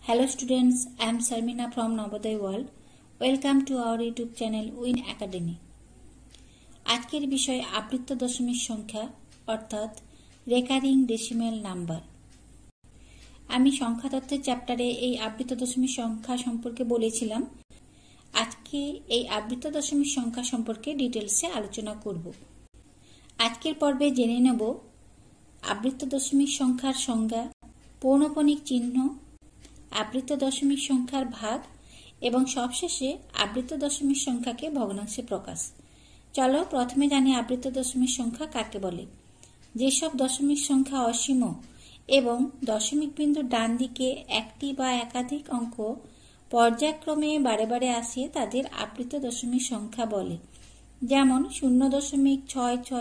Hello students, I am Sarmina from Navodaya World. Welcome to our YouTube channel Win Academy. আজকের বিষয় আবৃত্ত দশমিক সংখ্যা অর্থাৎ রেকারিং ডেসিমেল নাম্বার। আমি সংখ্যা তত্ত্বের চ্যাপ্টারে এই আবৃত্ত দশমিক সংখ্যা সম্পর্কে বলেছিলাম। আজকে এই আবৃত্ত দশমিক সংখ্যা সম্পর্কে ডিটেলসে আলোচনা করব। আজকের পর্বে জেনে নেব আবৃত্ত দশমিক সংখ্যার সংজ্ঞা, পৌনঃপুনিক চিহ্ন, আবৃত্ত দশমিক সংখ্যার ভাগ এবং সবশেষে আবৃত্ত দশমিক সংখ্যাকে ভগ্নাংশে প্রকাশ। চলো প্রথমে জানি আবৃত্ত দশমিক সংখ্যা কাকে বলে। যেসব দশমিক সংখ্যা অসীম এবং দশমিক বিন্দুর ডান দিকে একটি বা একাধিক অঙ্ক পর্যায়ক্রমে বারে বারে আসে তাদের আবৃত্ত দশমিক সংখ্যা বলে। যেমন 0.666 ...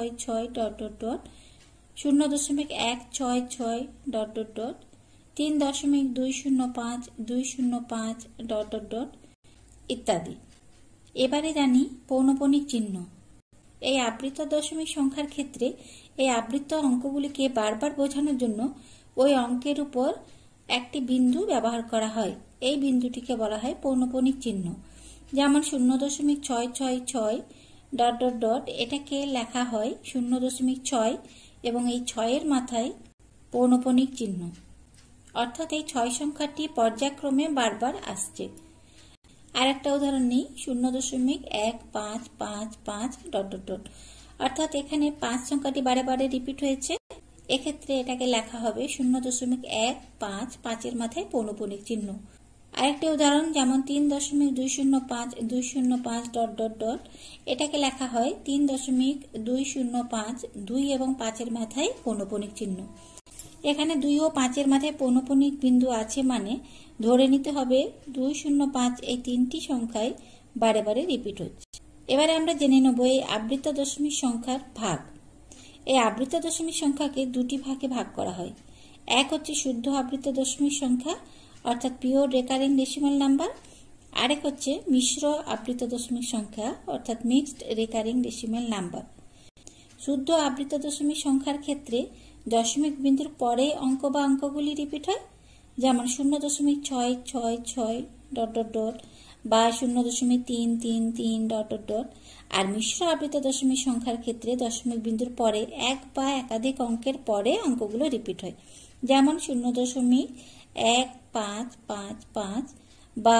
0.166 ... 3.205 ইত্যাদি। এবারে জানি পৌনঃপুনিক চিহ্ন। এই আবৃত্ত দশমিক সংখ্যার ক্ষেত্রে এই আবৃত্ত অঙ্কগুলিকে বারবার বোঝানোর জন্য ওই অঙ্কের উপর একটি বিন্দু ব্যবহার করা হয়। এই বিন্দুটিকে বলা হয় পৌনঃপুনিক চিহ্ন। যেমন 0.666 ... এটাকে লেখা হয় 0.6 এবং এই 6 এর মাথায় পৌনঃপুনিক চিহ্ন, অর্থাৎ এই 6 সংখ্যাটি পর্যায়ক্রমে বারবার আসছে। আর একটা উদাহরণ নিই, 0.1555 ... অর্থাৎ এখানে 5 সংখ্যাটি বারে বারে রিপিট হয়েছে। এক্ষেত্রে এটাকে লেখা হবে 0.155 এর মাথায় পৌনঃপুনিক চিহ্ন। আরেকটি উদাহরণ যেমন 3.205 ... এটাকে লেখা হয় 3.205 2 এবং 5 এর মাথায় পৌনঃপুনিক চিহ্ন। এখানে 2 ও 5 এর মাথায় পৌনঃপুনিক বিন্দু আছে, মানে ধরে নিতে হবে 205 এই তিনটি সংখ্যায় বারে বারে রিপিট হচ্ছে। এবারে আমরা জেনে নেব এই আবৃত্ত দশমিক সংখ্যার ভাগ। এই আবৃত্ত দশমিক সংখ্যাকে দুটি ভাগে ভাগ করা হয়। এক হচ্ছে শুদ্ধ আবৃত্ত দশমিক সংখ্যা অর্থাৎ পিওর রেকারিং ডেসিমাল নাম্বার, আরেক হচ্ছে মিশ্র আবৃত্ত দশমিক সংখ্যা অর্থাৎ মিক্সড রেকারিং ডেসিমাল নাম্বার। শুদ্ধ আবৃত্ত দশমিক সংখ্যার ক্ষেত্রে দশমিক বিন্দুর পরে অঙ্ক বা অঙ্কগুলি রিপিট হয়, যেমন 0.666 ... বা 0.333 ... আর মিশ্র আবৃত্ত দশমিক সংখ্যার ক্ষেত্রে দশমিক বিন্দুর পরে এক বা একাধিক অঙ্কের পরে অঙ্কগুলো রিপিট হয়, যেমন 0.1555 বা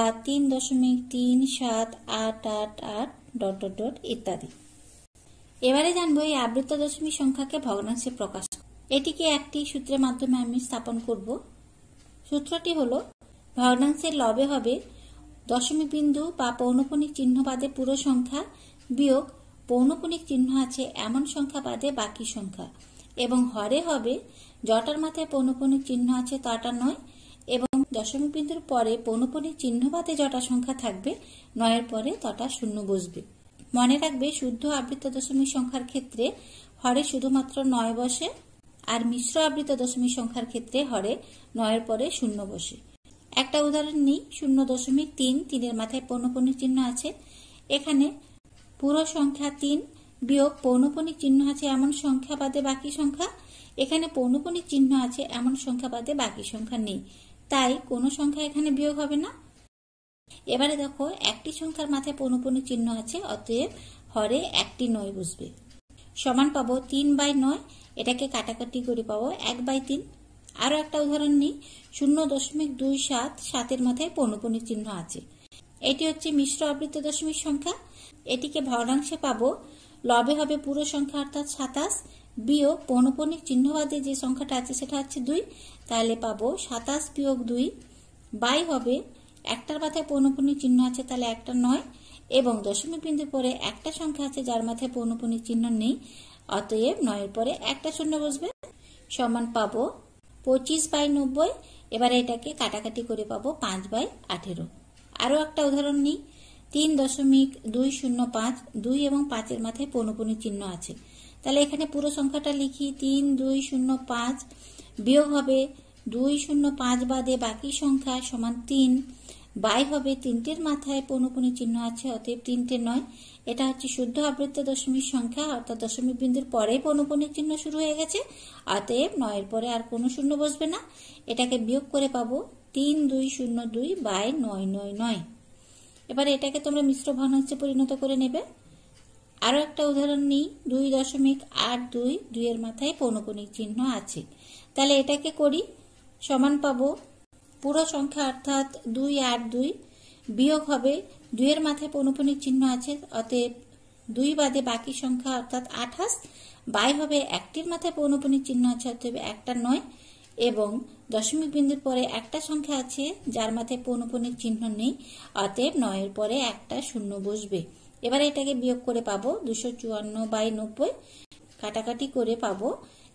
3.3788 ইত্যাদি। এবারে জানবো এই আবৃত্ত দশমিক সংখ্যাকে ভগ্নাংশে প্রকাশ। এটিকে একটি সূত্রের মাধ্যমে আমি স্থাপন করব। সূত্রটি হলো ভগ্নাংশের লবে হবে দশমিক বিন্দু বা পৌনঃপুনিক চিহ্ন বাদে পুরো সংখ্যা বিয়োগ পৌনঃপুনিক চিহ্ন আছে এমন সংখ্যা বাদে বাকি সংখ্যা, এবং হরে হবে যটার মাথায় পৌনঃপুনিক চিহ্ন আছে তটা নয় এবং দশমিক বিন্দুর পরে পৌনঃপুনিক চিহ্ন বাদে যটা সংখ্যা থাকবে 9 এর পরে তটা শূন্য বসবে। মনে রাখবে শুদ্ধ আবৃত্ত দশমিক সংখ্যার ক্ষেত্রে হরে শুধুমাত্র 9 বসে, আর মিশ্র আবৃত্ত দশমিক সংখ্যার ক্ষেত্রে হরে 9 এর পরে শূন্য বসে। একটা উদাহরণ নিই, 0.3 এর মাথায় পৌনঃপুনিক চিহ্ন আছে। এখানে পুরো সংখ্যা 3 বিয়োগ পৌনঃপুনিক চিহ্ন আছে এমন সংখ্যা বাদে বাকি সংখ্যা। এখানে পৌনঃপুনিক চিহ্ন আছে এমন সংখ্যা বাদে বাকি সংখ্যা নেই, তাই কোনো সংখ্যা এখানে বিয়োগ হবে না। এবারে দেখো একটি সংখ্যার মাথায় পৌনঃপুনিক চিহ্ন আছে, অতএব হরে একটি 9 বসবে। সমান পাবো 3/9, এটাকে কাটাকাটি করে পাবো 1/3। আরো একটা উদাহরণ নিই, 0.277 এর মাথায় পৌনঃপুনিক চিহ্ন আছে। এটি হচ্ছে মিশ্র আবৃত্ত দশমিক সংখ্যা। এটিকে ভগ্নাংশে পাবো, লবে হবে পুরো সংখ্যা অর্থাৎ 27 বিয়োগ পৌনঃপুনিক চিহ্ন বাদে যে সংখ্যাটা আছে সেটা হচ্ছে 2, তাহলে পাবো 27 বিয়োগ 2 বাই হবে একটার মাথায় পৌনঃপুনিক চিহ্ন আছে তাহলে একটা 9 এবং দশমিক বিন্দুর পরে একটা সংখ্যা আছে যার মাথায় পৌনঃপুনিক চিহ্ন নেই, অতএব 9 এর পরে একটা শূন্য বসবে। সমান পাবো 25/90। এবারে এটাকে কাটাকাটি করে পাবো 5/18। আরো একটা উদাহরণ নিই, 3.205 2 এবং 5 এর মাথায় পৌনঃপুনিক চিহ্ন আছে। তাহলে এখানে পুরো সংখ্যাটা লিখি, 3205 বিয়োগ হবে 205 বাদে বাকি সংখ্যা সমান 3 বাই হবে 3টের মাথায় পৌনঃপুনিক চিহ্ন আছে, অতএব 3টে 9। এটা হচ্ছে শুদ্ধ আবৃত্ত দশমিক সংখ্যা অর্থাৎ দশমিক বিন্দুর পরে পৌনঃপুনিক চিহ্ন শুরু হয়ে গেছে, অতএব 9 এর পরে আর কোনো শূন্য বসবে না। এটাকে বিয়োগ করে পাবো 3202/999। এবার এটাকে তোমরা মিশ্র ভগ্নাংশে পরিণত করে নেবে। আরো একটা উদাহরণ নিই, 2.82, 2 এর মাথায় পৌনঃপুনিক চিহ্ন আছে, তাহলে এটাকে করি। সমান পাবো পুরো সংখ্যা অর্থাৎ 282 বিয়োগ হবে 2 এর মাথায় পৌনঃপুনিক চিহ্ন আছে, অতএব 2 বাদে বাকি সংখ্যা অর্থাৎ 28, বাই হবে 1টির মাথায় পৌনঃপুনিক চিহ্ন আছে, অতএব 1টা 9, এবং দশমিক বিন্দুর পরে একটা সংখ্যা আছে যার মাথায় পৌনঃপুনিক চিহ্ন নেই, অতএব 9 এর পরে একটা শূন্য বসবে। এবার এটাকে বিয়োগ করে পাবো 254/90, কাটাকাটি করে পাবো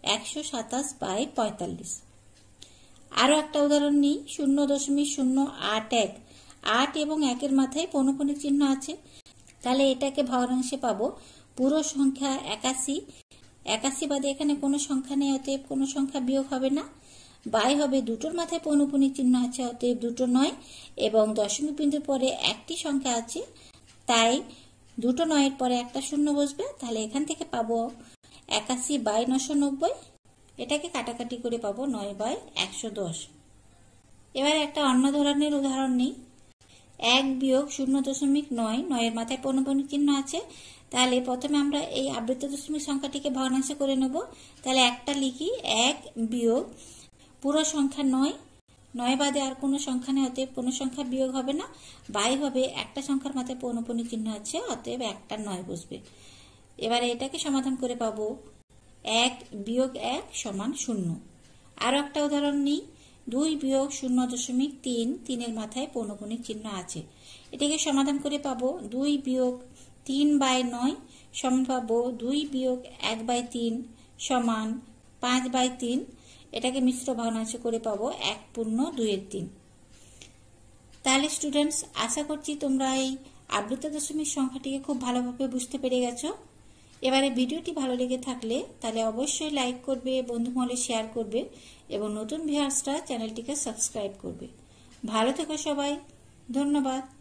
127/45। আরো একটা উদাহরণ নিই, 0.081, 8 এবং 1 এর মাথায় পৌনঃপুনিক চিহ্ন আছে, তাহলে এটাকে ভগ্নাংশে পাবো পুরো সংখ্যা 81 বাদে এখানে কোনো সংখ্যা নেই, অতএব কোনো সংখ্যা বিয়োগ হবে না। বাই হবে 2টোর মাথায় পৌনঃপুনিক চিহ্ন আছে, অতএব 2টো 9, এবং দশমিক বিন্দুর পরে একটি সংখ্যা আছে, তাই 2টো 9 এর পরে একটা শূন্য বসবে, তাহলে এখান থেকে পাবো 81/990। এটাকে কাটাকাটি করে পাবো 9/110। এবার একটা অন্য ধরনের উদাহরণ নেই, 1 বিয়োগ 0.9, 9 এর মাথায় পৌনঃপুনিক চিহ্ন আছে, তাহলে প্রথমে আমরা এই আবৃত্ত দশমিক সংখ্যাটিকে ভগ্নাংশে করে নেব। তাহলে একটা লিখি, 1 বিয়োগ পুরো সংখ্যা 9 বাদে আর কোনো সংখ্যা নেই, অতএব কোনো সংখ্যা বিয়োগ হবে না, বাই হবে একটা সংখ্যার মাথায় পৌনঃপুনিক চিহ্ন আছে, অতএব একটা 9 বসবে। এবারে এটাকে সমাধান করে পাবো 1 বিয়োগ 1 সমান 0। আরো একটা উদাহরণ নিই, 2 বিয়োগ 0.3, 3 এর মাথায় পৌনঃপুনিক চিহ্ন আছে, এটাকে সমাধান করে পাবো 2 বিয়োগ 3/9 সমান পাবো 2 বিয়োগ 1/3 সমান 5/3। এটাকে মিশ্র ভগ্নাংশে করে পাবো 1/2। তাহলে স্টুডেন্টস, আশা করছি তোমরা এই আবৃত্ত দশমিক সংখ্যাটিকে খুব ভালোভাবে বুঝতে পেরে গেছো। এবারে ভিডিওটি ভালো লেগে থাকলে তাহলে অবশ্যই লাইক করবে, বন্ধু মহলে শেয়ার করবে, এবং নতুন ভিউয়ার্সরা চ্যানেলটিকে সাবস্ক্রাইব করবে। ভালো থেকো সবাই, ধন্যবাদ।